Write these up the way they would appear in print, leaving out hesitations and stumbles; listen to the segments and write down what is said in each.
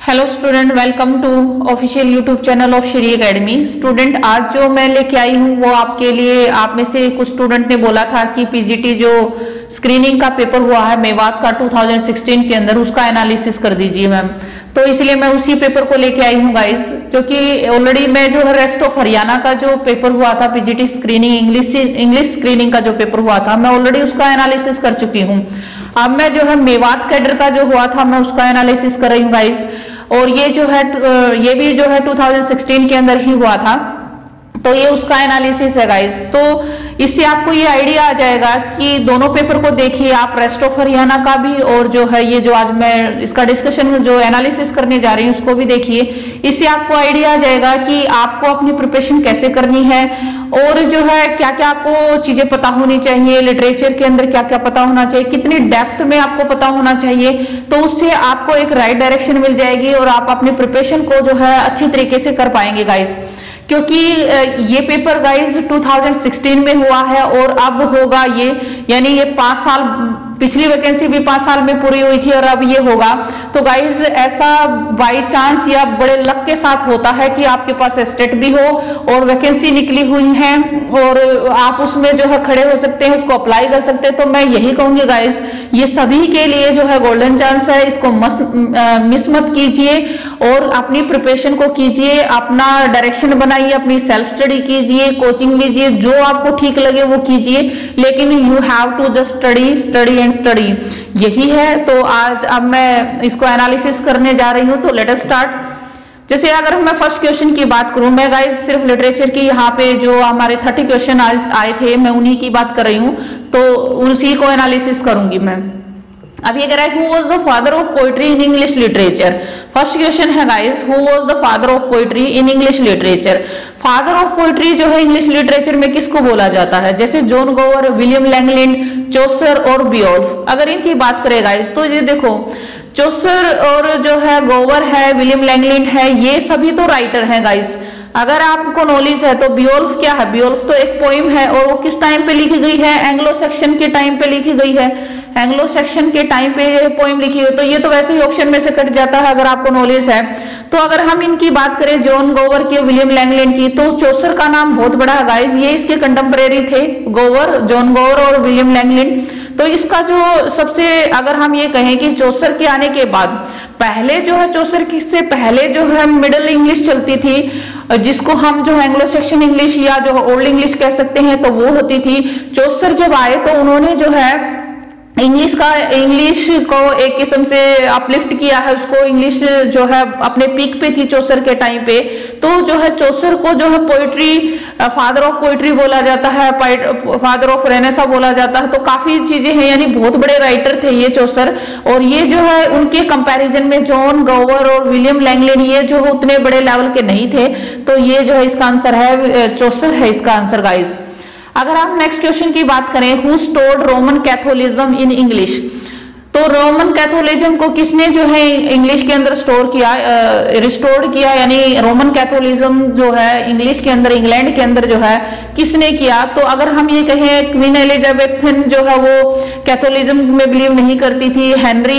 Hello student, welcome to official YouTube channel of Shri academy. Student, आज जो मैं लेके आई हूँ वो आपके लिए, आप में से कुछ स्टूडेंट ने बोला था कि पीजीटी जो स्क्रीनिंग का पेपर हुआ है मेवात का 2016 के अंदर, उसका एनालिसिस कर दीजिए मैम। तो इसलिए मैं उसी पेपर को लेके आई हूँ गाइस, क्योंकि ऑलरेडी मैं जो है रेस्ट ऑफ हरियाणा का जो पेपर हुआ था पीजीटी स्क्रीनिंग इंग्लिश स्क्रीनिंग का जो पेपर हुआ था, मैं ऑलरेडी उसका एनालिसिस कर चुकी हूँ। अब मैं जो है मेवात कैडर का जो हुआ था मैं उसका एनालिसिस कर रही हूँ गाइस। और ये जो है ये भी जो है 2016 के अंदर ही हुआ था, तो ये उसका एनालिसिस है गाइस। तो इससे आपको ये आइडिया आ जाएगा कि दोनों पेपर को देखिए आप, रेस्ट ऑफ हरियाणा का भी और जो है ये जो आज मैं इसका डिस्कशन जो एनालिसिस करने जा रही हूँ उसको भी देखिए। इससे आपको आइडिया आ जाएगा कि आपको अपनी प्रिपरेशन कैसे करनी है और जो है क्या क्या आपको चीजें पता होनी चाहिए, लिटरेचर के अंदर क्या क्या पता होना चाहिए, कितनी डेप्थ में आपको पता होना चाहिए। तो उससे आपको एक राइट डायरेक्शन मिल जाएगी और आप अपनी प्रिपरेशन को जो है अच्छी तरीके से कर पाएंगे गाइस। क्योंकि ये पेपर गाइस 2016 में हुआ है और अब होगा ये, यानी ये 5 साल, पिछली वैकेंसी भी 5 साल में पूरी हुई थी और अब ये होगा। तो गाइस ऐसा बाय चांस या बड़े लक के साथ होता है कि आपके पास स्टेट भी हो और वैकेंसी निकली हुई है और आप उसमें जो है खड़े हो सकते हैं, उसको अप्लाई कर सकते हैं। तो मैं यही कहूंगी गाइस, ये सभी के लिए जो है गोल्डन चांस है, इसको मिस मत कीजिए और अपनी प्रिपरेशन को कीजिए, अपना डायरेक्शन बनाइए, अपनी सेल्फ स्टडी कीजिए, कोचिंग लीजिए, जो आपको ठीक लगे वो कीजिए, लेकिन you have to just study and study, यही है। तो आज अब मैं इसको एनालिसिस करने जा रही हूं, तो लेट अस स्टार्ट। जैसे अगर मैं फर्स्ट क्वेश्चन की बात करूं, मैं गाइस सिर्फ लिटरेचर की यहाँ पे जो हमारे 30 क्वेश्चन आज आए थे मैं उन्हीं की बात कर रही हूँ, तो उसी को एनालिसिस करूंगी मैं। अब ये कह रहा है who was the father of poetry in English literature. First question है guys, who was the father of poetry in English literature. Father of poetry जो है इंग्लिश लिटरेचर में किसको बोला जाता है? जैसे जॉन गोवर, विलियम लैंगलैंड, चौसर और बियोल्फ। अगर इनकी बात करें गाइस तो ये देखो, चौसर और जो है गोवर है, विलियम लैंगलैंड है, ये सभी तो राइटर हैं गाइस। अगर आपको नॉलेज है तो बियोल्फ क्या है? बियोल्फ तो एक पोइम है और वो किस टाइम पे लिखी गई है? एंग्लो सेक्शन के टाइम पे लिखी गई है। एंग्लो सेक्शन के टाइम पे पोइम लिखी हुई, तो ये तो वैसे ही ऑप्शन में से कट जाता है अगर आपको नॉलेज है। तो अगर हम इनकी बात करें जॉन गोवर की, विलियम लैंगलैंड की, तो चौसर का नाम बहुत बड़ा है गाइस, ये इसके कंटेम्परेरी थे, गोवर, जॉन गोवर और विलियम लैंगलैंड। तो इसका जो सबसे, अगर हम ये कहें कि चौसर के आने के बाद पहले जो है, चौसर से पहले जो है मिडिल इंग्लिश चलती थी, जिसको हम जो है एंग्लो सेक्शन इंग्लिश या जो ओल्ड इंग्लिश कह सकते हैं, तो वो होती थी। चौसर जब आए तो उन्होंने जो है इंग्लिश को एक किस्म से अपलिफ्ट किया है, उसको इंग्लिश जो है अपने पीक पे थी चौसर के टाइम पे। तो जो है चौसर को जो है पोइट्री, फादर ऑफ पोइट्री बोला जाता है, फादर ऑफ रेनेसा बोला जाता है। तो काफी चीजें हैं, यानी बहुत बड़े राइटर थे ये चौसर। और ये जो है उनके कंपैरिजन में जॉन गोवर और विलियम लैंगलैंड ये जो उतने बड़े लेवल के नहीं थे। तो ये जो है इसका आंसर है, चौसर है इसका आंसर गाइज। अगर आप नेक्स्ट क्वेश्चन की बात करें, who stored Roman Catholicism in English. तो रोमन कैथोलिज्म को किसने जो है इंग्लिश के अंदर स्टोर किया, रिस्टोर्ड किया, यानी रोमन कैथोलिज्म जो है इंग्लिश के अंदर, इंग्लैंड के अंदर जो है किसने किया? तो अगर हम ये कहें, क्वीन एलिजाबेथ जो है वो कैथोलिज्म में बिलीव नहीं करती थी, हेनरी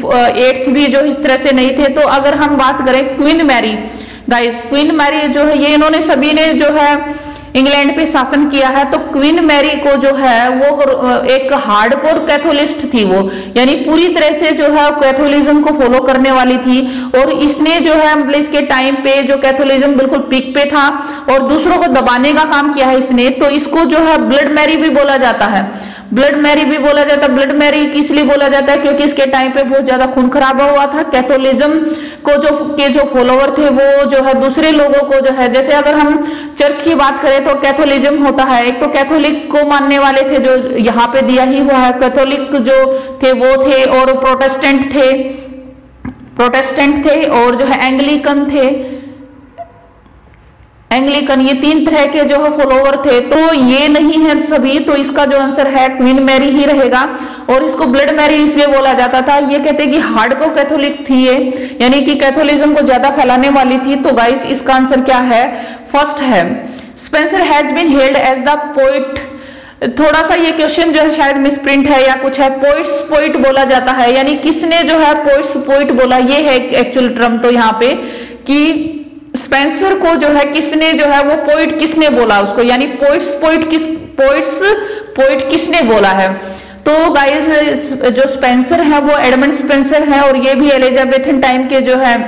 8 भी जो इस तरह से नहीं थे। तो अगर हम बात करें Queen Mary guys, Queen Mary जो है ये इन्होंने सभी ने जो है इंग्लैंड पे शासन किया है। तो क्वीन मैरी को जो है वो एक हार्डकोर कैथोलिस्ट थी वो, यानी पूरी तरह से जो है कैथोलिज्म को फॉलो करने वाली थी। और इसने जो है मतलब इसके टाइम पे जो कैथोलिज्म बिल्कुल पीक पे था और दूसरों को दबाने का काम किया है इसने। तो इसको जो है ब्लड मैरी भी बोला जाता है, ब्लड मैरी भी बोला जाता है। ब्लड मैरी इसलिए बोला जाता है क्योंकि इसके टाइम पे बहुत ज्यादा खून खराबा हुआ था। कैथोलिज्म को जो फॉलोवर थे वो जो है दूसरे लोगों को जो है, जैसे अगर हम चर्च की बात करें तो कैथोलिज्म होता है, एक तो कैथोलिक को मानने वाले थे जो यहाँ पे दिया ही हुआ है, कैथोलिक जो थे वो थे, और प्रोटेस्टेंट थे और जो है एंग्लिकन थे, एंग्लिकन, ये 3 तरह के जो है फॉलोवर थे। तो ये नहीं है सभी, तो इसका जो आंसर है क्वीन मैरी ही रहेगा। और इसको ब्लड मैरी इसलिए बोला जाता था, ये कहते हैं कि हार्डकोर कैथोलिक थी ये, यानी कि कैथोलिज्म को ज्यादा फैलाने वाली थी। तो गाइस इसका आंसर क्या है? फर्स्ट है, Spenser has been held as the poet थोड़ा सा ये क्वेश्चन जो है शायद मिसप्रिंट है या कुछ है। पोइट्स पोइट बोला जाता है, यानी किसने जो है पोइट्स पोइट बोला, ये है एक्चुअल टर्म। तो यहाँ पे कि स्पेंसर को जो है किसने जो है वो पोइट किसने बोला उसको, यानी पोइट्स पोइट किसने बोला है। तो गाइस जो स्पेंसर है वो एडमंड स्पेंसर है और ये भी एलिजाबेथन टाइम के जो है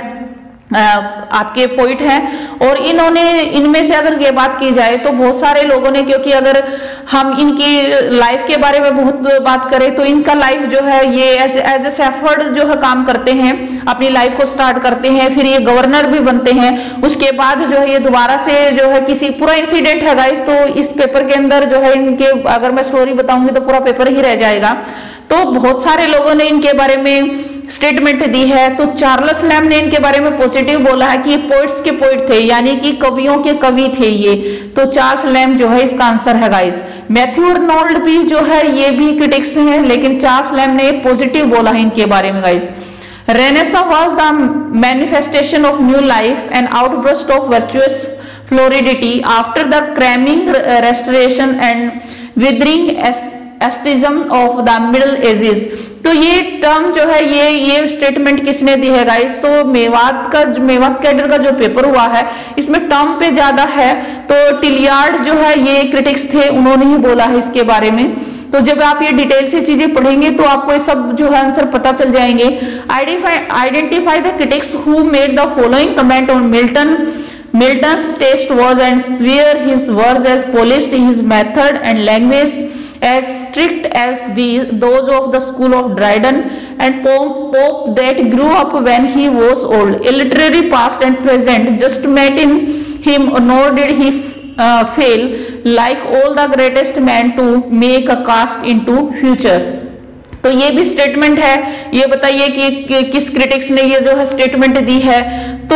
आपके पोइट हैं। और इनमें से अगर ये बात की जाए तो बहुत सारे लोगों ने, क्योंकि अगर हम इनकी लाइफ के बारे में बहुत बात करें तो इनका लाइफ जो है ये एज ए शेफर्ड जो है काम करते हैं, अपनी लाइफ को स्टार्ट करते हैं, फिर ये गवर्नर भी बनते हैं। उसके बाद जो है ये दोबारा से जो है किसी पूरा इंसिडेंट है गाइस, तो इस पेपर के अंदर जो है इनके अगर मैं स्टोरी बताऊंगी तो पूरा पेपर ही रह जाएगा। तो बहुत सारे लोगों ने इनके बारे में स्टेटमेंट दी है। तो चार्ल्स लैम्ब ने इनके बारे में पॉजिटिव बोला है कि ये पोइट्स के पोइट थे, यानी कि कवियों के कवि थे ये। तो चार्ल्स लैम्ब जो है इसका आंसर है गाइस। मैथ्यू अर्नोल्ड भी जो है ये भी क्रिटिक्स हैं, लेकिन चार्ल्स लैम्ब ने पॉजिटिव बोला है इनके बारे में guys. Renaissance was the manifestation of new life and outburst of virtuous floridity after the cramming restoration and withering asceticism of the middle ages. तो ये टर्म जो है ये स्टेटमेंट किसने दी है गाइस, तो मेवात कैडर का जो पेपर हुआ है इसमें टर्म पे ज्यादा है। तो टिलियार्ड जो है ये क्रिटिक्स थे, उन्होंने ही बोला है इसके बारे में। तो जब आप ये डिटेल से चीजें पढ़ेंगे तो आपको ये सब जो है आंसर पता चल जाएंगे। Identify the critics who made the following comment on Milton's taste was and swear his words as polished, his method and language as strict as those of the school of Dryden and Pope that grew up when he was old. A literary past and present just met in him, nor did he fail like all the greatest men to make a cast into future. तो ये भी statement है। ये बताइए कि किस critics ने ये जो है स्टेटमेंट दी है। तो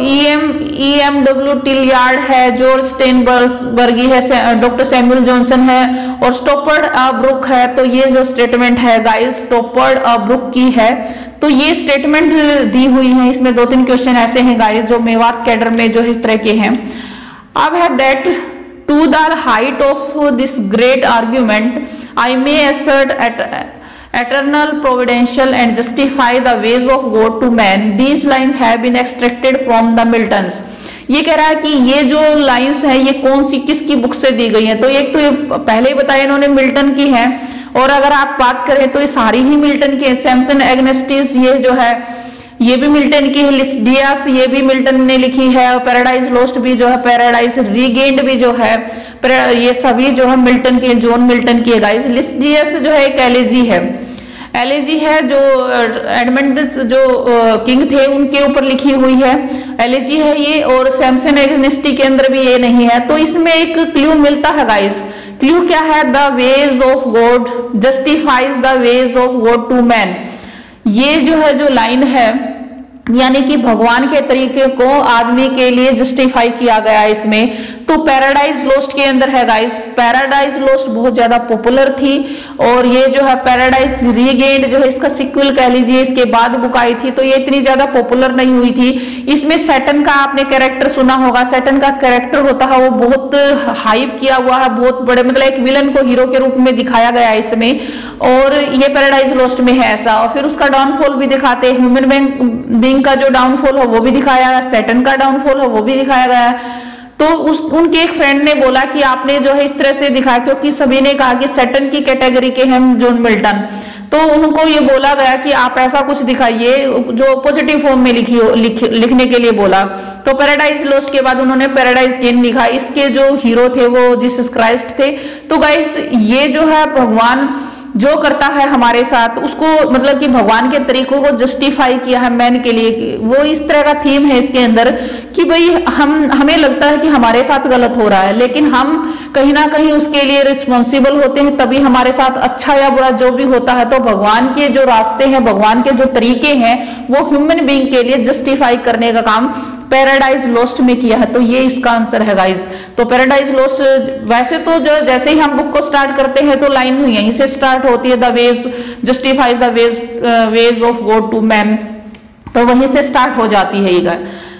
EMW टिलियार्ड है, जॉर्ज स्टेनबर्गी है, डॉक्टर सैमुअल जॉनसन है और स्टॉपर्ड ब्रुक है। तो ये जो स्टेटमेंट है गाइस स्टॉपर्ड ब्रुक की है। तो ये स्टेटमेंट दी हुई है। इसमें 2-3 क्वेश्चन ऐसे हैं गाइस जो मेवात कैडर में जो इस तरह के हैं। अब है that to the height of this great argument I may assert eternal providential and justify the ways of God to man. These lines have been extracted from the Miltons. ये कह रहा है कि ये जो लाइंस है ये कौन सी किसकी बुक से दी गई है। तो एक तो ये पहले ही बताया इन्होंने मिल्टन की है, और अगर आप बात करें तो ये सारी ही मिल्टन की है। सैमसन एग्नेस्टिस ये जो है ये भी मिल्टन की है। लिस्डियास ये भी मिल्टन ने लिखी है। और पैराडाइज लॉस्ट भी जो है, पैराडाइज रीगेन्ड भी जो है, ये सभी जो है मिल्टन के, जॉन मिल्टन की है गाइस। लिस्डियास जो है एक एलेजी है जो एडमंडस जो किंग थे उनके ऊपर लिखी हुई है, एलेजी है ये। और सैमसन एग्नेस्टी के अंदर भी ये नहीं है। तो इसमें एक क्लू मिलता है गाइस। क्लू क्या है? The ways of God justifies the ways of God to man. ये जो है जो लाइन है, यानी कि भगवान के तरीके को आदमी के लिए जस्टिफाई किया गया है इसमें। तो पैराडाइज लॉस्ट के अंदर है गाइस। पैराडाइज लॉस्ट बहुत ज्यादा पॉपुलर थी, और ये जो है पैराडाइज रीगेन्ड जो है इसका सिक्वल कह लीजिए, इसके बाद बुक आई थी। तो ये इतनी ज्यादा पॉपुलर नहीं हुई थी। इसमें सैटन का आपने कैरेक्टर सुना होगा। सैटन का कैरेक्टर होता है वो बहुत हाइप किया हुआ है, बहुत बड़े मतलब एक विलन को हीरो के रूप में दिखाया गया है इसमें, और ये पैराडाइज लॉस्ट में है ऐसा। और फिर उसका डाउनफॉल भी दिखाते हैं। ह्यूमन बीइंग का जो डाउनफॉल है वो भी दिखाया गया, सैटन का डाउनफॉल है वो भी दिखाया गया है। तो उनके एक फ्रेंड ने बोला कि आपने जो है इस तरह से दिखाया, क्योंकि सभी ने कहा कि सैटन की कैटेगरी के हैं जॉन मिल्टन। तो उनको ये बोला गया कि आप ऐसा कुछ दिखाइए जो पॉजिटिव फॉर्म में लिखने के लिए बोला। तो पैराडाइज लॉस्ट के बाद उन्होंने पैराडाइज गेन लिखा। इसके जो हीरो थे वो जीसस क्राइस्ट थे। तो गाइस ये जो है भगवान जो करता है हमारे साथ उसको मतलब कि भगवान के तरीकों को जस्टिफाई किया है मैन के लिए। वो इस तरह का थीम है इसके अंदर कि भाई हमें लगता है कि हमारे साथ गलत हो रहा है, लेकिन हम कहीं ना कहीं उसके लिए रिस्पॉन्सिबल होते हैं, तभी हमारे साथ अच्छा या बुरा जो भी होता है। तो भगवान के जो रास्ते हैं, भगवान के जो तरीके हैं, वो ह्यूमन बीइंग के लिए जस्टिफाई करने का काम पैराडाइज लॉस्ट में किया है। तो ये इसका आंसर है गाइस। तो पैराडाइज लॉस्ट वैसे तो जो जैसे ही हम बुक को स्टार्ट करते हैं तो लाइन यहीं से स्टार्ट होती है, the ways justifies the ways of God to man, तो वहीं से स्टार्ट हो जाती है ये।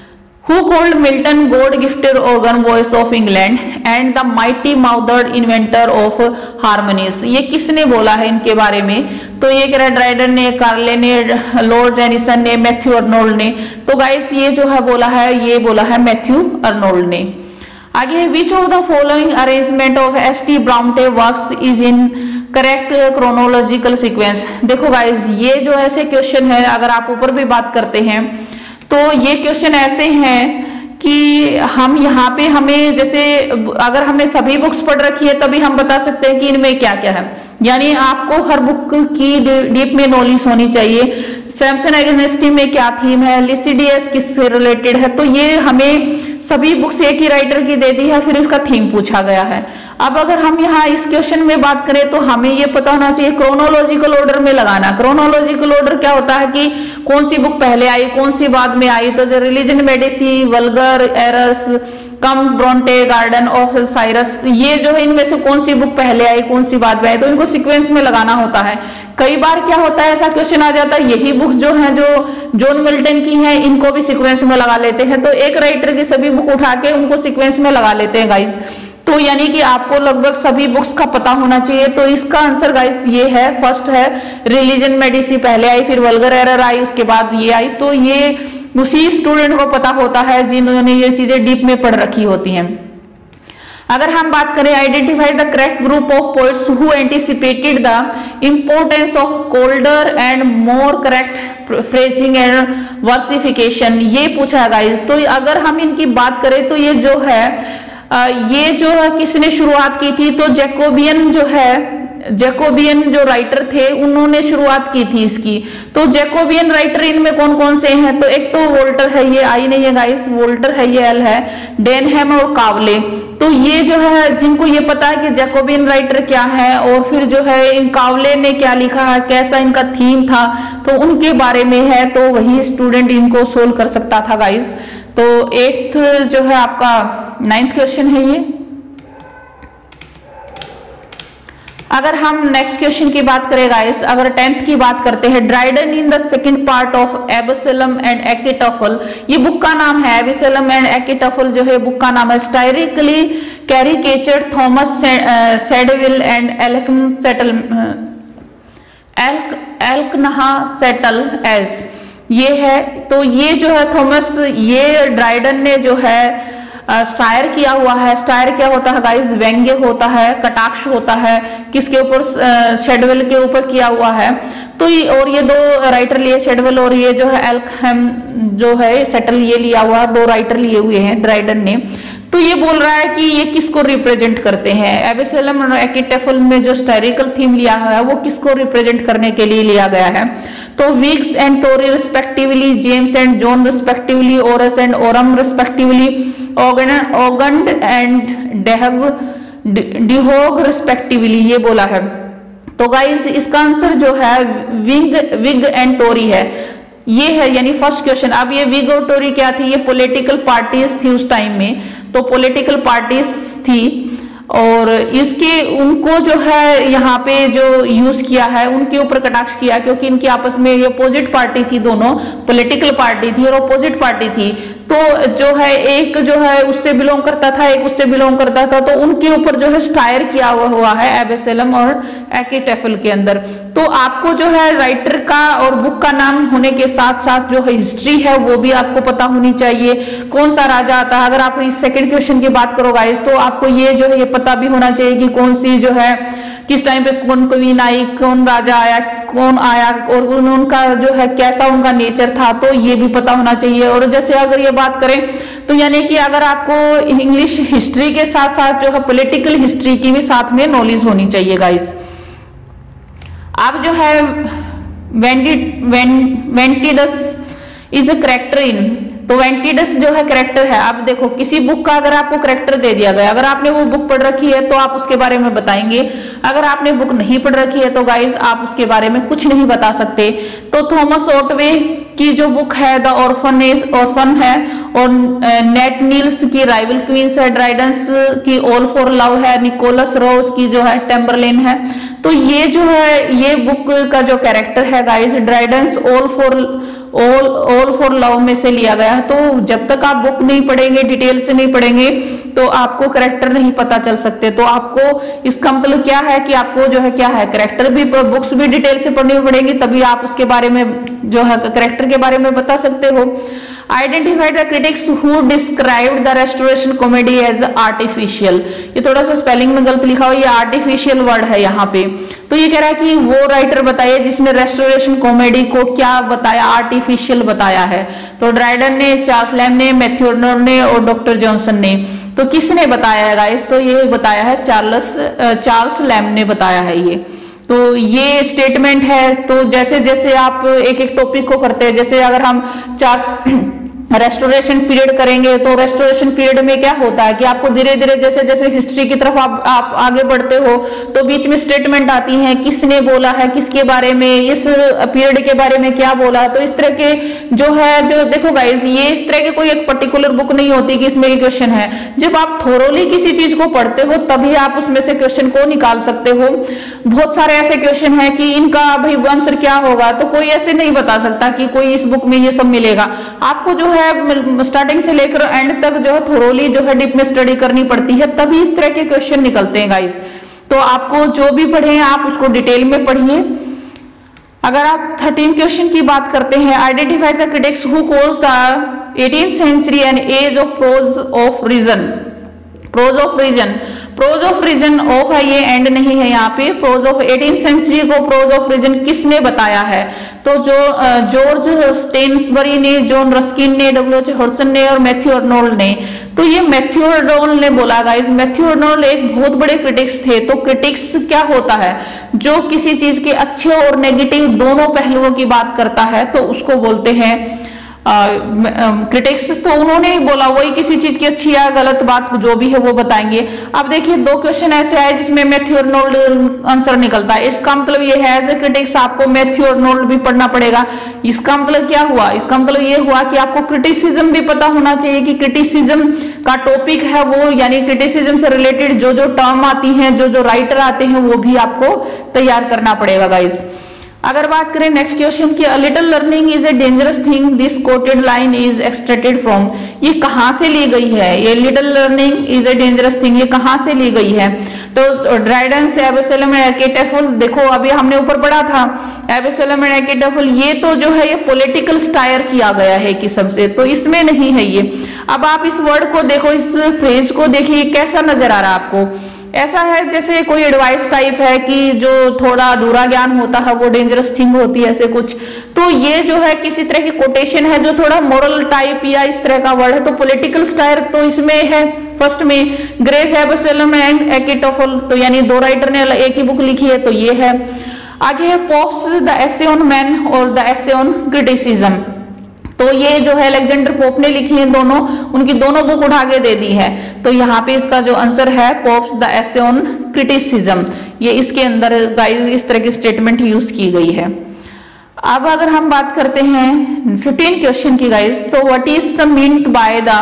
Who called Milton God-gifted organ voice of England and the mighty mouthed inventor of harmonies? ये किसने बोला है इनके बारे में? तो ये कह रहा है ड्राइडन ने, कार्ले ने, लॉर्ड टेनिसन ने, मैथ्यू अर्नोल्ड ने। तो गाइस ये जो है बोला है, ये बोला है मैथ्यू अर्नोल्ड ने। आगे है which of the following arrangement of S T. Bronte works is in correct chronological sequence? देखो गाइस ये जो ऐसे क्वेश्चन है, अगर आप ऊपर भी बात करते हैं तो ये क्वेश्चन ऐसे हैं कि हम यहाँ पे हमें जैसे अगर हमने सभी बुक्स पढ़ रखी है तभी हम बता सकते हैं कि इनमें क्या क्या है, यानी आपको हर बुक की डीप में नॉलेज होनी चाहिए। सैमसन एगेनिस्टी में क्या थीम है, लिसिडियस किससे रिलेटेड है, तो ये हमें सभी बुक्स एक ही राइटर की दे दी है, फिर उसका थीम पूछा गया है। अब अगर हम यहाँ इस क्वेश्चन में बात करें तो हमें ये पता होना चाहिए क्रोनोलॉजिकल ऑर्डर में लगाना। क्रोनोलॉजिकल ऑर्डर क्या होता है कि कौन सी बुक पहले आई, कौन सी बाद में आई। तो जो religion Medici, vulgar errors, come Bronte, garden of Cyrus, ये जो है इनमें से कौन सी बुक पहले आई, कौन सी बाद में आई, तो इनको सीक्वेंस में लगाना होता है। कई बार क्या होता है ऐसा क्वेश्चन आ जाता है, यही बुक्स जो है जो जॉन मिल्टन की हैं इनको भी सीक्वेंस में लगा लेते हैं, तो एक राइटर की सभी बुक उठा के उनको सीक्वेंस में लगा लेते हैं गाइस। तो यानी कि आपको लगभग सभी बुक्स का पता होना चाहिए। तो इसका आंसर गाइस ये है, फर्स्ट है रिलीजन मेडिसी पहले आई, फिर वल्गर एरर आई, उसके बाद ये आई। तो ये उसी स्टूडेंट को पता होता है जिन्होंने ये चीजें डीप में पढ़ रखी होती हैं। अगर हम बात करें identify the correct group of poets who anticipated the importance of colder and more correct phrasing and versification, ये पूछा है गाइस। तो अगर हम इनकी बात करें तो ये जो है किसने शुरुआत की थी, तो जैकोबियन जो है, जैकोबियन जो राइटर थे उन्होंने शुरुआत की थी इसकी। तो जैकोबियन राइटर इनमें कौन कौन से हैं, तो एक तो वोल्टर है, ये आई नहीं है गाइस, वोल्टर है, ये एल है, डेनहैम और कावले। तो ये जो है जिनको ये पता है कि जैकोबियन राइटर क्या है और फिर जो है इन कावले ने क्या लिखा है, कैसा इनका थीम था, तो उनके बारे में है, तो वही स्टूडेंट इनको सोल्व कर सकता था गाइस। तो 8th जो है आपका 9th क्वेश्चन है ये। अगर हम नेक्स्ट क्वेश्चन की बात करें गाइस, अगर 10th की बात करते हैं, Dryden in the second part of Absalom and Achitophel, ये बुक का नाम है। एबसलम एंड एकेटफल जो है बुक का नाम है। Satirically caricatured Thomas Shadwell and Elkanah Settle as, ये है। तो ये जो है थॉमस, ये ड्राइडन ने जो है स्टायर किया हुआ है। स्टायर क्या होता है गाइस, व्यंग्य होता है, कटाक्ष होता है, किसके ऊपर, शेडवेल के ऊपर किया हुआ है। तो ये और ये दो राइटर लिए, शेडवेल और ये जो है एल्कहम जो है सेटल, ये लिया हुआ, दो राइटर लिए हुए हैं ड्राइडन ने। तो ये बोल रहा है कि ये किसको रिप्रेजेंट करते हैं। एबसलम और एकेटफल में जो स्टायरिकल थीम लिया है वो किसको रिप्रेजेंट करने के लिए लिया गया है, तो Whigs and Tory respectively, James and John respectively, Orus and Oram respectively, Ogand and Doeg respectively, ये बोला है। तो गाइस इसका आंसर जो है विग एंड टोरी है, ये है यानी फर्स्ट क्वेश्चन। अब ये विग और टोरी क्या थी, ये पॉलिटिकल पार्टीज थी उस टाइम में, तो पॉलिटिकल पार्टीज थी और इसके उनको जो है यहाँ पे जो यूज किया है उनके ऊपर कटाक्ष किया, क्योंकि इनकी आपस में ये अपोजिट पार्टी थी, दोनों पॉलिटिकल पार्टी थी और अपोजिट पार्टी थी। तो जो है एक जो है उससे बिलोंग करता था, एक उससे बिलोंग करता था, तो उनके ऊपर जो है स्टायर किया हुआ है एबसलम और एकेटफल के अंदर। तो आपको जो है राइटर का और बुक का नाम होने के साथ साथ जो है हिस्ट्री है वो भी आपको पता होनी चाहिए, कौन सा राजा आता है। अगर आप इस सेकंड क्वेश्चन की बात करो गाइस, तो आपको ये जो है ये पता भी होना चाहिए कि कौन सी जो है किस टाइम पे कौन क्वीन आई, कौन राजा आया, कौन आया और उनका जो है कैसा उनका नेचर था, तो ये भी पता होना चाहिए। और जैसे अगर ये बात करें तो यानी कि अगर आपको इंग्लिश हिस्ट्री के साथ साथ जो है पॉलिटिकल हिस्ट्री की भी साथ में नॉलेज होनी चाहिए गाइस। आप जो है वेंटिडस इज अ कैरेक्टर इन, तो वेंटिडस जो है कैरेक्टर है। आप देखो किसी बुक का अगर आपको कैरेक्टर दे दिया गया, अगर आपने वो बुक पढ़ रखी है तो आप उसके बारे में बताएंगे, अगर आपने बुक नहीं पढ़ रखी है तो गाइस आप उसके बारे में कुछ नहीं बता सकते। तो थॉमस ऑटवे की जो बुक है द ऑर्फन है और नेट नील्स की राइवल क्वींस है, ड्राइडेंस की ऑल फॉर लव है, निकोलस रोज की जो है टेम्बरलेन है। तो ये जो है ये बुक का जो कैरेक्टर है guys, Dryden's all for all for love में से लिया गया है। तो जब तक आप बुक नहीं पढ़ेंगे, डिटेल से नहीं पढ़ेंगे, तो आपको कैरेक्टर नहीं पता चल सकते। तो आपको इसका मतलब क्या है कि आपको जो है क्या है, कैरेक्टर भी, बुक्स भी डिटेल से पढ़नी पड़ेंगी, तभी आप उसके बारे में जो है कैरेक्टर के बारे में बता सकते हो। Identify the critics who described the restoration comedy as artificial। ये थोड़ा सा स्पेलिंग में गलत लिखा हुआ, ये आर्टिफिशियल वर्ड है यहाँ पे। तो ये कह रहा है कि वो राइटर बताइए जिसने रेस्टोरेशन कॉमेडी को क्या बताया, आर्टिफिशियल बताया है। तो ड्राइडन ने, चार्ल्स लैम ने, मैथ्यू आर्नोल्ड ने और डॉक्टर जॉनसन ने। तो किसने बताया है गाइस? तो ये बताया है चार्ल्स लैम ने बताया है ये। तो ये स्टेटमेंट है। तो जैसे जैसे आप एक एक टॉपिक को करते हैं, जैसे अगर हम रेस्टोरेशन पीरियड करेंगे, तो रेस्टोरेशन पीरियड में क्या होता है कि आपको धीरे धीरे जैसे जैसे हिस्ट्री की तरफ आप आगे बढ़ते हो, तो बीच में स्टेटमेंट आती हैं, किसने बोला है, किसके बारे में, इस पीरियड के बारे में क्या बोला है। तो इस तरह के जो है, जो देखो गाइस, ये इस तरह के कोई एक पर्टिकुलर बुक नहीं होती कि इसमें ये क्वेश्चन है। जब आप थोरोली किसी चीज को पढ़ते हो तभी आप उसमें से क्वेश्चन को निकाल सकते हो। बहुत सारे ऐसे क्वेश्चन है कि इनका भाई आंसर क्या होगा, तो कोई ऐसे नहीं बता सकता कि कोई इस बुक में ये सब मिलेगा। आपको जो है स्टार्टिंग से लेकर एंड तक जो है थोरोली जो है डीप में स्टडी करनी पड़ती है, तभी इस तरह के क्वेश्चन निकलते हैं गाइस। तो आपको जो भी पढ़े आप उसको डिटेल में पढ़िए। अगर आप 13 क्वेश्चन की बात करते हैं, identify the critics who calls the 18th century an age of prose of reason. Prose of reason, prose of reason of है, ये एंड नहीं है यहाँ पे। प्रोज ऑफ 18th सेंचुरी को प्रोज ऑफ रीजन किसने बताया है? तो जो जॉर्ज स्टेन्सबरी ने, जॉन रस्किन ने, डब्ल्यू.एच. हॉर्सन ने और मैथ्यू आर्नोल्ड ने। तो ये मैथ्यू आर्नोल्ड ने बोला गाइस। मैथ्यू आर्नोल्ड एक बहुत बड़े क्रिटिक्स थे। तो क्रिटिक्स क्या होता है? जो किसी चीज के अच्छे और नेगेटिव दोनों पहलुओं की बात करता है, तो उसको बोलते हैं क्रिटिक्स। तो उन्होंने ही बोला, वही किसी चीज की अच्छी या गलत बात जो भी है वो बताएंगे। अब देखिए 2 क्वेश्चन ऐसे आए जिसमें मैथ्यू आर्नोल्ड आंसर निकलता है। इसका मतलब ये है एज ए क्रिटिक्स आपको मैथ्यू आर्नोल्ड भी पढ़ना पड़ेगा। इसका मतलब क्या हुआ? इसका मतलब ये हुआ कि आपको क्रिटिसिज्म भी पता होना चाहिए कि क्रिटिसिज्म का टॉपिक है वो, यानी क्रिटिसिज्म से रिलेटेड जो जो टर्म आती हैं, जो जो राइटर आते हैं, वो भी आपको तैयार करना पड़ेगा गाइस। अगर बात करें नेक्स्ट क्वेश्चन की, a little learning is a dangerous thing this quoted line is extracted from. ये कहां से ली गई है? ये little learning is a dangerous thing, ये कहां से ली गई है? तो ड्राइडन से, एबेसोलम एंड एकेटेफुल। देखो अभी हमने ऊपर पढ़ा था एबेसोलम एंड एकेटेफुल, ये तो जो है ये पॉलिटिकल स्टायर किया गया है कि सबसे, तो इसमें नहीं है ये। अब आप इस वर्ड को देखो, इस फ्रेज को देखिए, कैसा नजर आ रहा है आपको? ऐसा है जैसे कोई एडवाइस टाइप है कि जो थोड़ा अधूरा ज्ञान होता है वो डेंजरस थिंग होती है, ऐसे कुछ। तो ये जो है किसी तरह की कोटेशन है जो थोड़ा मोरल टाइप या इस तरह का वर्ड है। तो पॉलिटिकल स्टायर तो इसमें है फर्स्ट में, ग्रेस एबेसोलम एंड एकेटोफल, तो यानी 2 राइटर ने एक ही बुक लिखी है, तो ये है। आगे है Pope's the essay on man और द एसे ऑन क्रिटिसिज्म। तो ये जो है अलेक्जेंडर पोप ने लिखी है दोनों, उनकी दोनों बुक उठा के दे दी है। तो यहाँ पे इसका जो आंसर है Pope's the essay on criticism, ये इसके अंदर गाइस इस तरह की स्टेटमेंट यूज की गई है। अब अगर हम बात करते हैं 15 क्वेश्चन की गाइस, तो what is the meant by the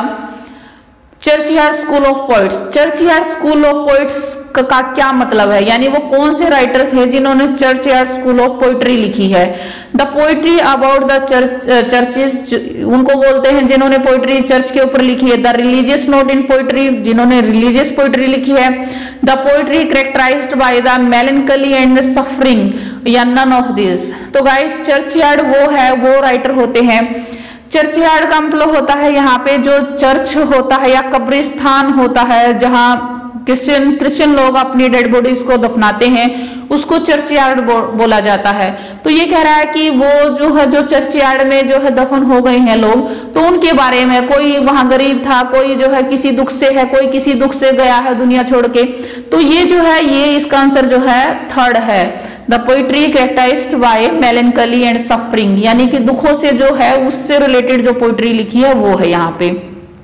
churchyard school of poets. Churchyard school of poets का क्या मतलब है, यानी वो कौन से राइटर थे जिन्होंने चर्चयार्ड स्कूल ऑफ पोइट्री लिखी है? The poetry about the churches, उनको बोलते हैं जिन्होंने पोइट्री चर्च के ऊपर लिखी है। The religious note in poetry, जिन्होंने रिलीजियस पोइट्री लिखी है। The poetry characterized by the melancholy and suffering, या नन ऑफ दिस। तो गाइस चर्चयार्ड वो है, वो राइटर होते हैं। चर्चयार्ड का मतलब होता है यहाँ पे जो चर्च होता है या कब्रिस्तान होता है, जहाँ क्रिश्चियन लोग अपनी डेड बॉडीज को दफनाते हैं, उसको चर्चयार्ड बोला जाता है। तो ये कह रहा है कि वो जो है, जो चर्चयार्ड में जो है दफन हो गए हैं लोग, तो उनके बारे में, कोई वहां गरीब था, कोई जो है किसी दुख से है, कोई किसी दुख से गया है दुनिया छोड़ के। तो ये जो है, ये इसका आंसर जो है 3rd है। The poetry characterized by melancholy and suffering, यानी कि दुखों से जो है उससे रिलेटेड जो पोइट्री लिखी है वो है यहाँ पे।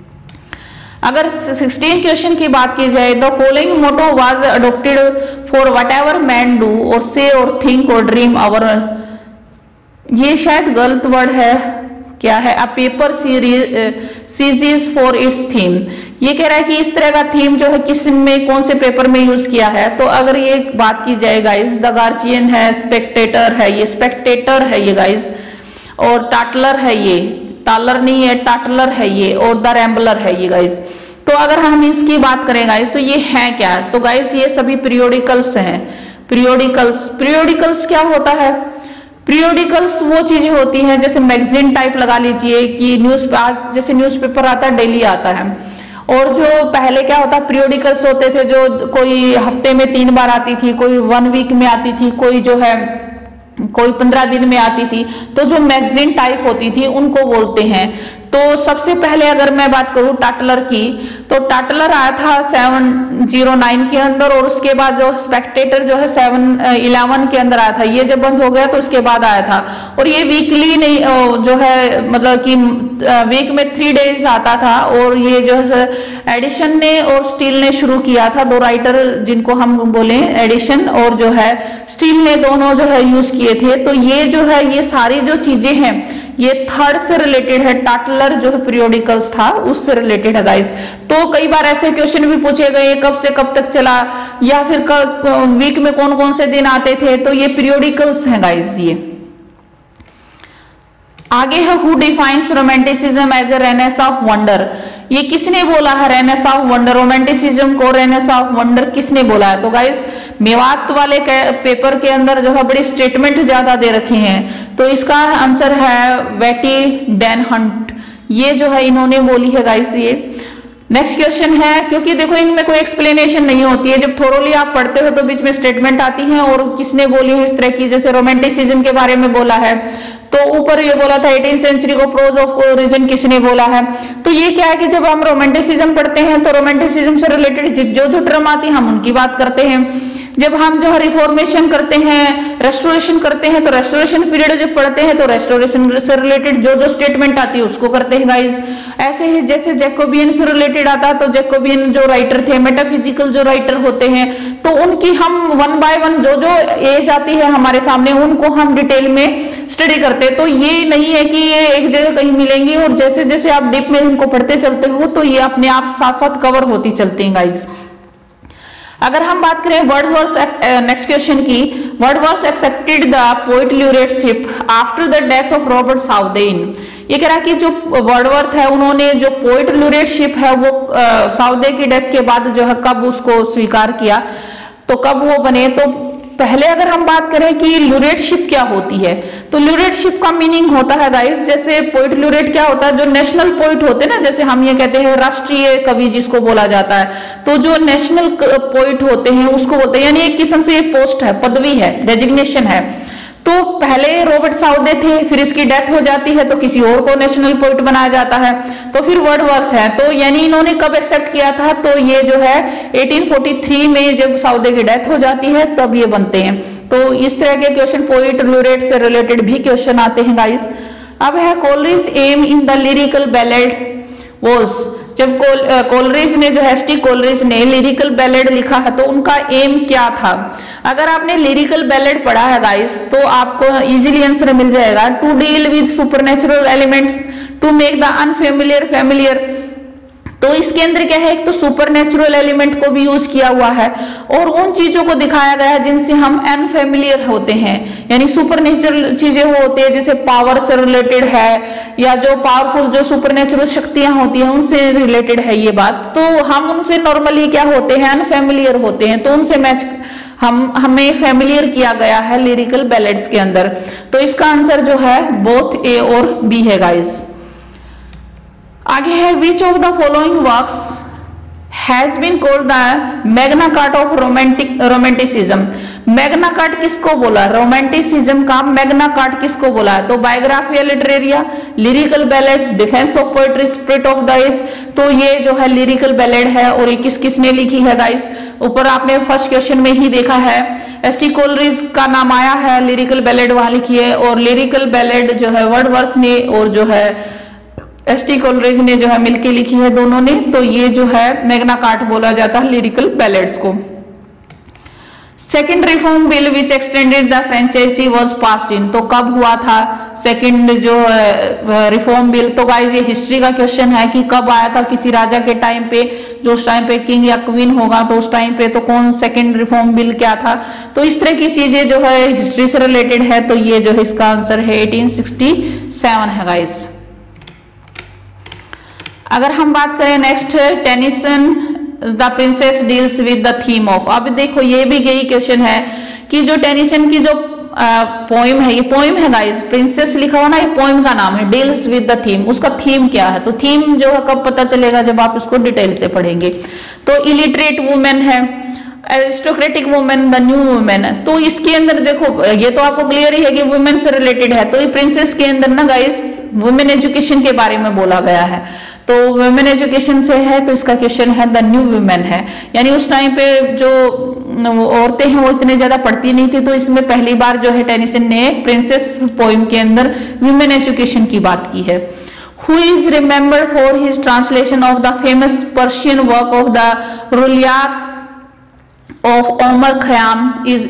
अगर 16 क्वेश्चन की बात की जाए, the following motto was adopted for whatever man do और से और थिंक और ड्रीम आवर। ये शायद गलत वर्ड है, क्या है? A paper series for its theme. ये कह रहा है कि इस तरह का थीम जो है किस में, कौन से पेपर में यूज किया है। तो अगर ये बात की जाए गाइस, द गार्जियन है, स्पेक्टेटर है, ये स्पेक्टेटर है ये गाइस। और टाटलर है ये, टालर नहीं है, टाटलर है ये, और द रैम्बलर है ये गाइस। तो अगर हम इसकी बात करें गाइस तो ये है क्या, तो गाइस ये सभी पीरियोडिकल्स हैं। पीरियोडिकल्स क्या होता है, पीरियोडिकल्स वो चीजें होती हैं जैसे मैगजीन टाइप लगा लीजिए कि आज जैसे न्यूज़पेपर आता है डेली आता है, और जो पहले क्या होता पीरियोडिकल्स होते थे जो कोई हफ्ते में 3 बार आती थी, कोई 1 वीक में आती थी, कोई जो है कोई 15 दिन में आती थी, तो जो मैगजीन टाइप होती थी उनको बोलते हैं। तो सबसे पहले अगर मैं बात करूं टाटलर की, तो टाटलर आया था 709 के अंदर, और उसके बाद जो स्पेक्टेटर जो है 711 के अंदर आया था। ये जब बंद हो गया तो उसके बाद आया था, और ये वीकली नहीं जो है मतलब कि वीक में 3 डेज आता था। और ये जो है एडिशन ने और स्टील ने शुरू किया था, 2 राइटर जिनको हम बोले एडिशन और जो है स्टील ने दोनों जो है यूज किए थे। तो ये जो है ये सारी जो चीजें हैं ये थर्ड से रिलेटेड है, टाटलर जो है पीरियोडिकल्स था उससे रिलेटेड है गाइस। तो कई बार ऐसे क्वेश्चन भी पूछे गए कब से कब तक चला, या फिर वीक में कौन कौन से दिन आते थे, तो ये पीरियोडिकल्स हैं गाइस। ये आगे है who defines romanticism as a renaissance of wonder. ये किसने बोला है रेनेसां ऑफ वंडर, रोमांटिसिज्म को रेनेसां ऑफ वंडर किसने बोला है? तो गाइस मेवात वाले पेपर के अंदर जो है बड़ी स्टेटमेंट ज्यादा दे रखे हैं, तो इसका आंसर है बेटी डैन हंट, ये जो है इन्होंने बोली है गाइस। ये नेक्स्ट क्वेश्चन है, क्योंकि देखो इनमें कोई एक्सप्लेनेशन नहीं होती है, जब थोरोली आप पढ़ते हो तो बीच में स्टेटमेंट आती है और किसने बोली है इस तरह की, जैसे रोमांटिसिज्म के बारे में बोला है तो ऊपर ये बोला था 18th सेंचुरी को प्रोज ऑफ रीजन किसने बोला है। तो ये क्या है कि जब हम रोमांटिसिज्म पढ़ते हैं तो रोमांटिसिज्म से रिलेटेड जो जो टर्म आती है हम उनकी बात करते हैं। जब हम जो है रिफॉर्मेशन करते हैं, रेस्टोरेशन करते हैं, तो रेस्टोरेशन पीरियड जब पढ़ते हैं तो रेस्टोरेशन से रिलेटेड जो जो स्टेटमेंट आती है उसको करते हैं गाइस। ऐसे ही जैसे जैकोबियन से रिलेटेड आता है तो जैकोबियन जो राइटर थे, मेटाफिजिकल जो राइटर होते हैं, तो उनकी हम 1 बाय 1 जो जो एज आती है हमारे सामने उनको हम डिटेल में स्टडी करते हैं। तो ये नहीं है कि ये एक जगह कहीं मिलेंगी, और जैसे जैसे आप डीप में इनको पढ़ते चलते हो तो ये अपने आप साथ साथ कवर होती चलती हैं गाइस। अगर हम बात करें वर्ड्सवर्थ नेक्स्ट क्वेश्चन की, Wordsworth accepted the poet laureateship after the death of Robert Southey. ये कह रहा कि जो वर्ड्सवर्थ है उन्होंने जो पोएट ल्यूरेटशिप है वो साउदे की डेथ के बाद जो है कब उसको स्वीकार किया, तो कब वो बने। तो पहले अगर हम बात करें कि ल्यूरेटशिप क्या होती है, तो ल्यूरेटशिप का मीनिंग होता है गाइस, जैसे पोइट ल्यूरेट क्या होता है, जो नेशनल पोइट होते हैं ना, जैसे हम ये कहते हैं राष्ट्रीय कवि जिसको बोला जाता है, तो जो नेशनल पोइट होते हैं उसको बोलते हैं, यानी एक किस्म से ये पोस्ट है, पदवी है, डेजिग्नेशन है। तो पहले रॉबर्ट साउदे थे, फिर इसकी डेथ हो जाती है तो किसी और को नेशनल पोइट बनाया जाता है, तो फिर वर्ड्सवर्थ है। तो यानी इन्होंने कब एक्सेप्ट किया था, तो ये जो है 1843 में जब साउदे की डेथ हो जाती है तब ये बनते हैं। तो इस तरह के क्वेश्चन पोइट ल्यूरेट से रिलेटेड भी क्वेश्चन आते हैं गाइस। अब है Coleridge aim in the lyrical ballad was, जब कोलरिज ने जो एस टी कोलरिज ने लिरिकल बैलेड लिखा है तो उनका एम क्या था। अगर आपने लिरिकल बैलेड पढ़ा है गाइस तो आपको इजीली आंसर मिल जाएगा, to deal with supernatural elements, to make the unfamiliar familiar. तो इसके अंदर क्या है, एक तो सुपरनेचुरल एलिमेंट को भी यूज किया हुआ है और उन चीजों को दिखाया गया है जिनसे हम अनफेमिलियर होते हैं, यानी सुपरनेचुरल चीजें वो होती है जैसे पावर से रिलेटेड है, या जो पावरफुल जो सुपरनेचुरल शक्तियां होती हैं उनसे रिलेटेड है ये बात। तो हम उनसे नॉर्मली क्या होते हैं, अनफेमिलियर होते हैं, तो उनसे मैच हमें फेमिलियर किया गया है लिरिकल बैलेड्स के अंदर। तो इसका आंसर जो है बोथ ए और बी है गाइस। आगे है which of the following works has been called the Magna Carta of romanticism. Magna Carta किसको बोला, रोमांटिसिज्म का मैग्ना कार्ट किसको बोला है, तो Biographia Literaria, lyrical ballads, defence of poetry, spirit of the age. तो ये जो है लिरिकल बैलेड है और ये किसने लिखी है गाइस, ऊपर आपने फर्स्ट क्वेश्चन में ही देखा है, एस टी कोलरिज का नाम आया है, लिरिकल बैलेड वहां लिखी है, और लिरिकल बैलेड जो है वर्ड्सवर्थ ने और जो है एस टी कोलरिज ने जो है मिलके लिखी है दोनों ने। तो ये जो है मैग्ना कार्टा बोला जाता है लिरिकल बैलेड्स को। Second reform bill which extended the franchise was passed in, तो कब हुआ था सेकेंड जो रिफॉर्म बिल। तो गाइस ये हिस्ट्री का क्वेश्चन है कि कब आया था किसी राजा के टाइम पे, जो उस टाइम पे किंग या क्वीन होगा तो उस टाइम पे तो कौन सेकंड रिफॉर्म बिल क्या था, तो इस तरह की चीजें जो है हिस्ट्री से रिलेटेड है, तो ये जो है इसका आंसर है 1867 है गाइस। अगर हम बात करें next, Tennyson the princess deals with the theme of. अब देखो ये भी यही क्वेश्चन है कि जो टेनिसन की जो पोइम है, ये पोइम है गाइस, प्रिंसेस लिखा हो ना, ये पोइम का नाम है, डील्स विद द थीम, उसका थीम क्या है, तो थीम जो है कब पता चलेगा, जब आप इसको डिटेल से पढ़ेंगे। तो इलिटरेट वुमेन है, aristocratic women, the new women है। तो इसके अंदर देखो ये तो आपको क्लियर ही है कि वुमेन से रिलेटेड है, तो ये प्रिंसेस के अंदर ना गाइस वुमेन एजुकेशन के बारे में बोला गया है, तो वुमेन एजुकेशन से है, तो इसका क्वेश्चन है द न्यू वुमेन है। यानी उस टाइम पे जो औरतें हैं वो इतने ज्यादा पढ़ती नहीं थी, तो इसमें पहली बार जो है टेनिसन ने प्रिंसेस पोइम के अंदर वुमेन एजुकेशन की बात की है। Who is remembered for his translation of the famous Persian work of the Rulayat of Omar Khayyam is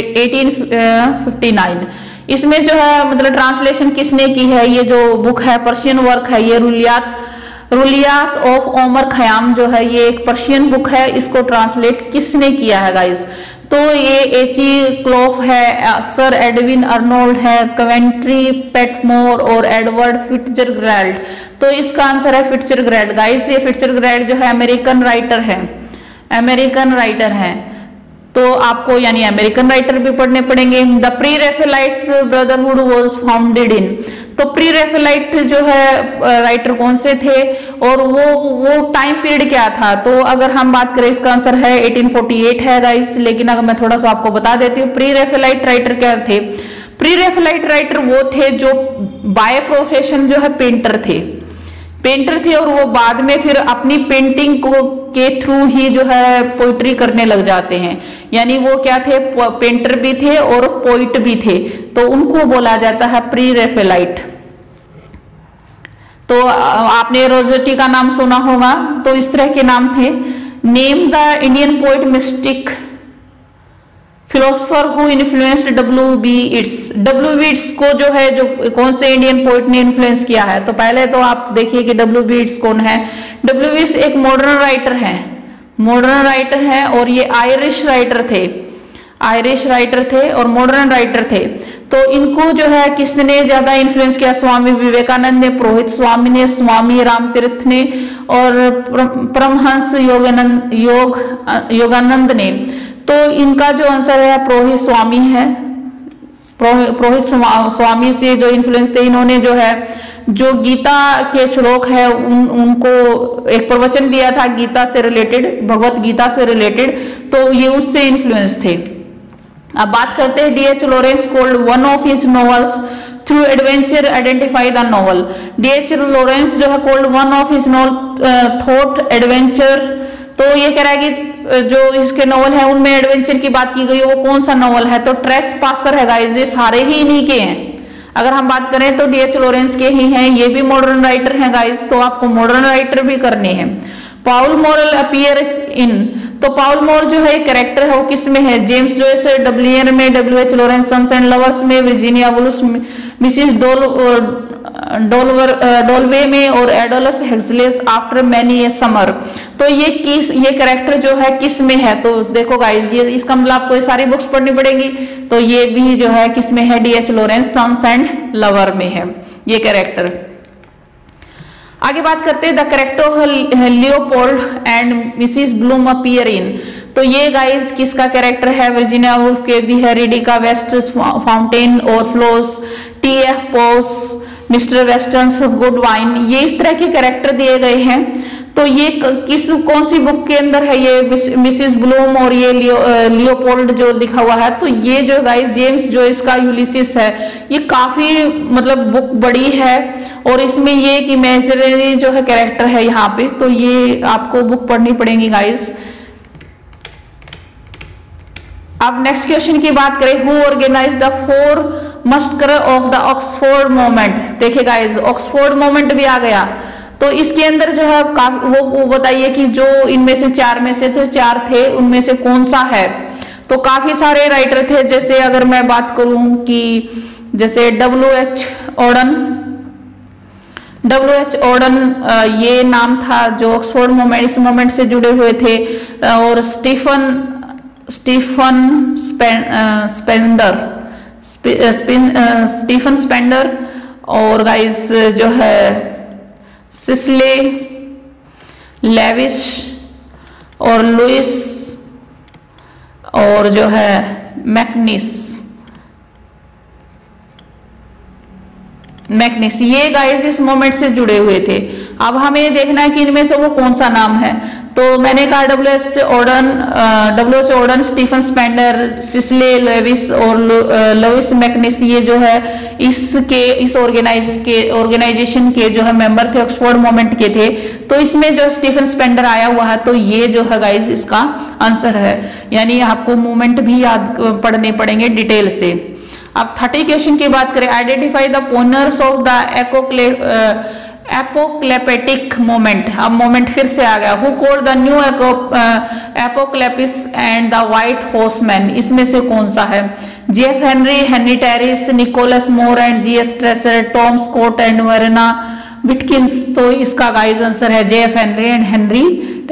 1859। इसमें जो है मतलब ट्रांसलेशन किसने की है, ये जो बुक है पर्शियन वर्क है, ये रुलियात ऑफ ओमर खयाम जो है ये एक पर्शियन बुक है, इसको ट्रांसलेट किसने किया है गाइस, तो ये एची क्लोफ है, सर एडविन अर्नोल्ड है, कवेंट्री पेटमोर और एडवर्ड फिट्जरग्रैल्ड। तो इसका आंसर है फिट्जरग्रैल्ड गाइस। ये फिट्जरग्रैल्ड जो है अमेरिकन राइटर है, अमेरिकन राइटर है, तो आपको यानी अमेरिकन राइटर भी पढ़ने पड़ेंगे। The pre Raphaelites brotherhood was founded in, तो प्री रेफेलाइट जो है राइटर कौन से थे और वो टाइम पीरियड क्या था, तो अगर हम बात करें इसका आंसर है 1848 है गाइस। लेकिन अगर मैं थोड़ा सा आपको बता देती हूँ प्री रेफेलाइट राइटर क्या थे, प्री रेफेलाइट राइटर वो थे जो बाय प्रोफेशन जो है पेंटर थे और वो बाद में फिर अपनी पेंटिंग को के थ्रू ही जो है पोइट्री करने लग जाते हैं, यानी वो क्या थे, पेंटर भी थे और पोइट भी थे, तो उनको बोला जाता है प्री रेफेलाइट। तो आपने रोजेटी का नाम सुना होगा, तो इस तरह के नाम थे। Name the Indian poet mystic philosopher who influenced W B. Yeats. W B. Yeats को जो है जो कौन से इंडियन पोइट ने इन्फ्लुएंस किया है, तो पहले तो आप देखिए कि डब्ल्यू.बी. इट्स कौन है। डब्ल्यू.बी. इट्स एक मॉडर्न राइटर है और ये आयरिश राइटर थे और मॉडर्न राइटर थे। तो इनको जो है किसने ज्यादा इन्फ्लुएंस किया, स्वामी विवेकानंद ने, पुरोहित स्वामी ने, स्वामी रामतीर्थ ने और परमहंस योगानंद ने। तो इनका जो आंसर है पुरोहित स्वामी है। पुरोहित स्वामी से जो इन्फ्लुएंस थे, इन्होंने जो है जो गीता के श्लोक है उनको एक प्रवचन दिया था गीता से रिलेटेड, भगवत गीता से रिलेटेड, तो ये उससे इन्फ्लुएंस थे। अब बात करते हैं D.H. Lawrence called one of his novels through adventure identify the novel. D.H. Lawrence जो है called one of his novel thought adventure, तो ये कह रहा है कि जो इसके नॉवल है उनमें एडवेंचर की बात की गई है, वो कौन सा नॉवल है, तो ट्रेस पासर है गाइस। ये सारे ही इन्हीं के हैं। अगर हम बात करें तो D.H. लॉरेंस के ही हैं, ये भी मॉडर्न राइटर हैं गाइस, तो आपको मॉडर्न राइटर भी करने हैं। पाउल मोरल अपीयर्स इन, तो पाउल मोर जो है कैरेक्टर है वो किस में है, जेम्स जॉयस डब्लियर में, W.H. Lawrence Sons and Lovers में, वर्जीनिया वुल्फ, मिसिस डोलवे में और एडोलस Huxley's After Many a Summer. तो ये कैरेक्टर जो है किस में है, तो देखो गाइस ये इसका मतलब आपको ये सारी बुक्स पढ़नी पड़ेगी, तो ये भी जो है किस में है, D.H. Lawrence Sons and lover में है ये कैरेक्टर। आगे बात करते हैं the character of Leopold and Mrs Bloom appear in, तो ये गाइस किसका कैरेक्टर है, वर्जीनिया वुल्फ के, दी हेरिडी का, वेस्ट फाउंटेन और Floss, T.F. Powys, Mr Weston's Good Wine, ये इस तरह के कैरेक्टर दिए गए हैं। तो ये कौन सी बुक के अंदर है, ये मिसिस ब्लूम और ये लियोपोल्ड जो लिखा हुआ है। तो ये जो गाइस जेम्स जो इसका यूलिसिस है, ये काफी मतलब बुक बड़ी है और इसमें ये कि इमेजिनरी जो है कैरेक्टर है यहाँ पे, तो ये आपको बुक पढ़नी पड़ेगी गाइस। अब नेक्स्ट क्वेश्चन की बात करें, who organise the 4 masker of the Oxford movement. देखिए गाइस ऑक्सफोर्ड मूवमेंट भी आ गया, तो इसके अंदर जो है वो बताइए कि जो इनमें से 4 में से तो 4 थे, उनमें से कौन सा है। तो काफी सारे राइटर थे, जैसे अगर मैं बात करूं कि जैसे W.H. Auden, W.H. ऑर्डन ये नाम था जो ऑक्सफोर्ड मूवमेंट, इस मूवमेंट से जुड़े हुए थे। और स्टीफन स्पेंडर और गाइस जो है सिस्ले लेविस और लुइस और जो है मैकनिस, ये गाइस इस मोमेंट से जुड़े हुए थे। अब हमें देखना है कि इनमें से वो कौन सा नाम है। तो मैंने कहा W.H. Auden, Stephen Spender, Cecil Lewis और लुइस मैकनिस, ये जो है इस ऑर्गेनाइजेशन के जो है मेंबर थे, ऑक्सफोर्ड मूवमेंट के थे। तो इसमें जो स्टीफन स्पेंडर आया हुआ है, तो ये जो है गाइस इसका आंसर है। यानी आपको मूवमेंट भी याद पढ़ने पड़ेंगे डिटेल से। अब 30 क्वेश्चन की बात करें, identify the pioneers of the apocalyptic moment. अब मोमेंट फिर से आ गया। Who called the new apocalypse and the white horseman, इसमें से कौन सा है? J.F. Henry Treece, Nicholas Moore and G.S. Fraser, Tom Scott and Vernon Watkins. तो इसका गाइस आंसर है J.F. Henry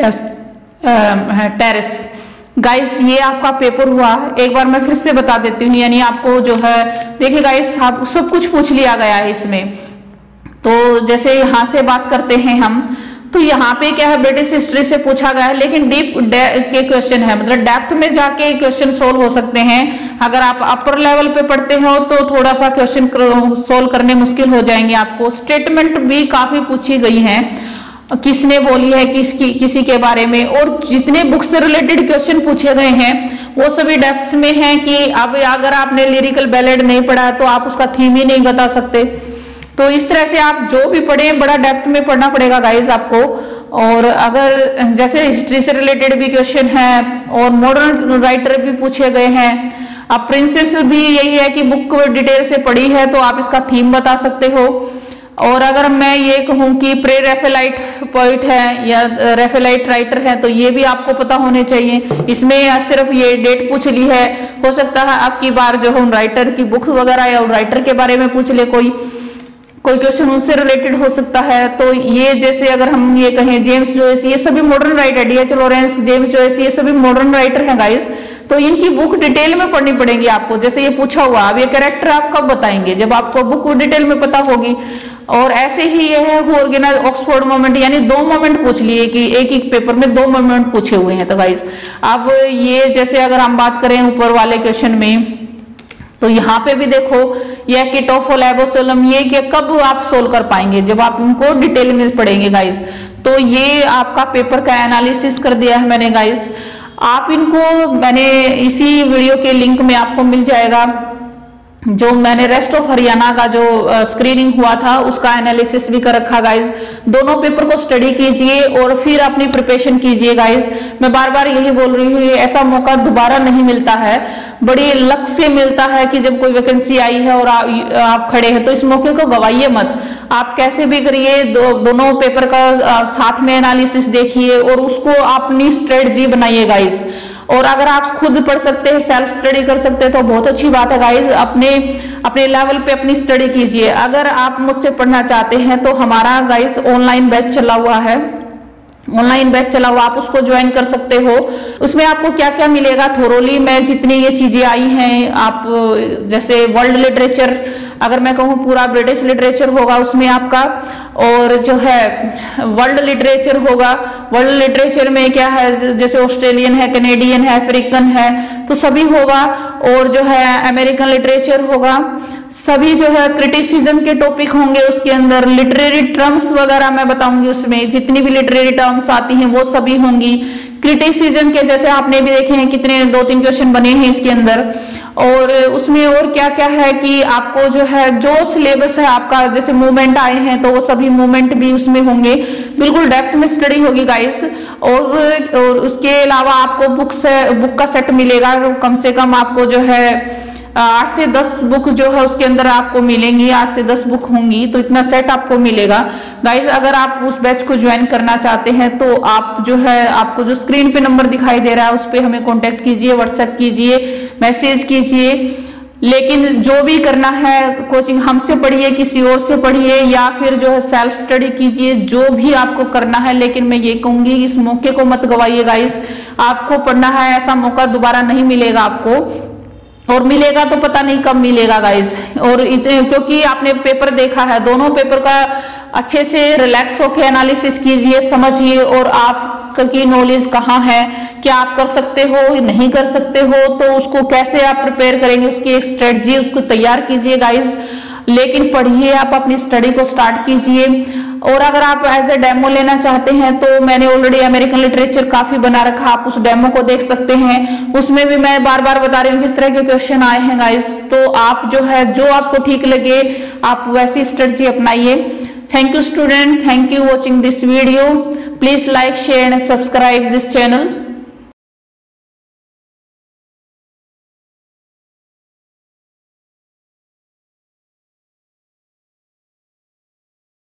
terrace. गाइस ये आपका पेपर हुआ, एक बार मैं फिर से बता देती हूँ। यानी आपको जो है देखिए गाइस सब कुछ पूछ लिया गया है इसमें। तो जैसे यहाँ से बात करते हैं हम, तो यहाँ पे क्या है ब्रिटिश हिस्ट्री से पूछा गया है, लेकिन डीप के क्वेश्चन है, मतलब डेप्थ में जाके क्वेश्चन सोल्व हो सकते हैं। अगर आप अपर लेवल पे पढ़ते हो तो थोड़ा सा क्वेश्चन सोल्व करने मुश्किल हो जाएंगे आपको। स्टेटमेंट भी काफी पूछी गई हैं, किसने बोली है किसी के बारे में, और जितने बुक से रिलेटेड क्वेश्चन पूछे गए हैं वो सभी डेप्थ में हैं कि अब अगर आपने लिरिकल बैलेड नहीं पढ़ा तो आप उसका थीम ही नहीं बता सकते। तो इस तरह से आप जो भी पढ़े बड़ा डेप्थ में पढ़ना पड़ेगा गाइस आपको। और अगर जैसे हिस्ट्री से रिलेटेड भी क्वेश्चन है और मॉडर्न राइटर भी पूछे गए हैं। अब प्रिंसेस भी यही है कि बुक डिटेल से पढ़ी है तो आप इसका थीम बता सकते हो। और अगर मैं ये कहूँ कि प्रे रेफेलाइट पोइट है या रेफेलाइट राइटर है तो ये भी आपको पता होने चाहिए। इसमें सिर्फ ये डेट पूछ ली है, हो सकता है आपकी बार जो है उन राइटर की बुक्स वगैरह या उन राइटर के बारे में पूछ ले कोई क्वेश्चन उनसे रिलेटेड हो सकता है। तो ये जैसे अगर हम ये कहें जेम्स जोइस, ये सभी modern writer, D.H. Lawrence, James Joyce, ये सभी मॉडर्न राइटर हैं गाइस। तो इनकी बुक डिटेल में पढ़नी पड़ेगी आपको। जैसे ये पूछा हुआ, अब ये कैरेक्टर आप कब बताएंगे? जब आपको बुक डिटेल में पता होगी। और ऐसे ही ये है हु ऑर्गेनाइज ऑक्सफोर्ड मूवमेंट, यानी 2 मूवमेंट पूछ लिए कि एक पेपर में 2 मूवमेंट पूछे हुए हैं। तो गाइस अब ये जैसे अगर हम बात करें ऊपर वाले क्वेश्चन में, तो यहाँ पे भी देखो यह किट ऑफ लेबोसोलम, ये कि कब आप सोल्व कर पाएंगे? जब आप उनको डिटेल में पढ़ेंगे गाइस। तो ये आपका पेपर का एनालिसिस कर दिया है मैंने गाइस। आप इनको मैंने इसी वीडियो के लिंक में आपको मिल जाएगा, जो मैंने रेस्ट ऑफ हरियाणा का जो स्क्रीनिंग हुआ था उसका एनालिसिस भी कर रखा गाइस। दोनों पेपर को स्टडी कीजिए और फिर अपनी प्रिपरेशन कीजिए गाइस। मैं बार बार यही बोल रही हूँ, ऐसा मौका दोबारा नहीं मिलता है, बड़ी लक से मिलता है कि जब कोई वैकेंसी आई है और आप खड़े हैं, तो इस मौके को गवाइए मत। आप कैसे भी करिए, दोनों पेपर का साथ में एनालिसिस देखिए और उसको अपनी स्ट्रेटजी बनाइए गाइस। और अगर आप खुद पढ़ सकते हैं, सेल्फ स्टडी कर सकते हैं तो बहुत अच्छी बात है गाइस। अपने लेवल पे अपनी स्टडी कीजिए। अगर आप मुझसे पढ़ना चाहते हैं तो हमारा गाइस ऑनलाइन बैच चला हुआ है, आप उसको ज्वाइन कर सकते हो। उसमें आपको क्या क्या मिलेगा थोरोली में जितनी ये चीजें आई हैं, आप जैसे वर्ल्ड लिटरेचर, अगर मैं कहूँ पूरा ब्रिटिश लिटरेचर होगा उसमें आपका, और जो है वर्ल्ड लिटरेचर होगा। वर्ल्ड लिटरेचर में क्या है, जैसे ऑस्ट्रेलियन है, कैनेडियन है, अफ्रीकन है, तो सभी होगा। और जो है अमेरिकन लिटरेचर होगा, सभी जो है क्रिटिसिज्म के टॉपिक होंगे उसके अंदर। लिटरेरी टर्म्स वगैरह मैं बताऊंगी, उसमें जितनी भी लिटरेरी टर्म्स आती हैं वो सभी होंगी। क्रिटिसिज्म के जैसे आपने भी देखे हैं कितने 2-3 क्वेश्चन बने हैं इसके अंदर। और उसमें और क्या क्या है कि आपको जो है जो सिलेबस है आपका, जैसे मूवमेंट आए हैं तो वो सभी मूवमेंट भी उसमें होंगे। बिल्कुल डेप्थ में स्टडी होगी गाइस। और उसके अलावा आपको बुक का सेट मिलेगा, कम से कम आपको जो है 8 से 10 बुक जो है उसके अंदर आपको मिलेंगी, 8 से 10 बुक होंगी, तो इतना सेट आपको मिलेगा गाइस। अगर आप उस बैच को ज्वाइन करना चाहते हैं तो आप जो है, आपको जो स्क्रीन पे नंबर दिखाई दे रहा है उस पर हमें कांटेक्ट कीजिए, व्हाट्सएप कीजिए, मैसेज कीजिए। लेकिन जो भी करना है, कोचिंग हमसे पढ़िए, किसी और से पढ़िए, या फिर जो है सेल्फ स्टडी कीजिए, जो भी आपको करना है। लेकिन मैं ये कहूंगी इस मौके को मत गवाइए गाइस, आपको पढ़ना है, ऐसा मौका दोबारा नहीं मिलेगा आपको, और मिलेगा तो पता नहीं कब मिलेगा गाइस। और क्योंकि आपने पेपर देखा है, दोनों पेपर का अच्छे से रिलैक्स होकर एनालिसिस कीजिए, समझिए, और आपकी नॉलेज कहाँ है, क्या आप कर सकते हो, नहीं कर सकते हो, तो उसको कैसे आप प्रिपेयर करेंगे, उसकी एक स्ट्रेटजी उसको तैयार कीजिए गाइस। लेकिन पढ़िए, आप अपनी स्टडी को स्टार्ट कीजिए। और अगर आप एज ए डेमो लेना चाहते हैं तो मैंने ऑलरेडी अमेरिकन लिटरेचर काफी बना रखा, आप उस डेमो को देख सकते हैं। उसमें भी मैं बार बार बता रही हूँ किस तरह के क्वेश्चन आए हैं गाइस। तो आप जो है, जो आपको ठीक लगे आप वैसी स्ट्रेटजी अपनाइए। Thank you student, thank you watching this video. Please like, share and subscribe this channel.